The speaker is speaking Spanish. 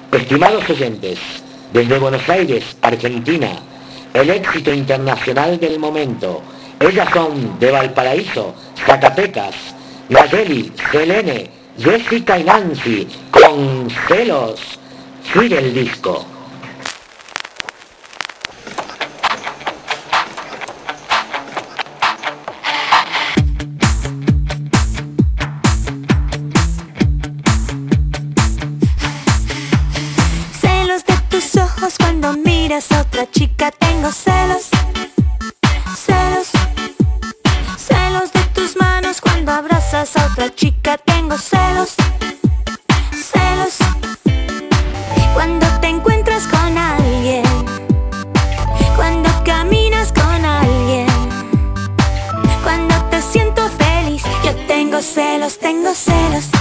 Estimados oyentes, desde Buenos Aires, Argentina, el éxito internacional del momento. Ellas son de Valparaíso, Zacatecas, Nayeli, Selene, Jessica y Nancy, con Celos. Sigue el disco. Cuando miras a otra chica tengo celos, celos, celos de tus manos. Cuando abrazas a otra chica tengo celos, celos. Cuando te encuentras con alguien, cuando caminas con alguien, cuando te siento feliz, yo tengo celos, tengo celos.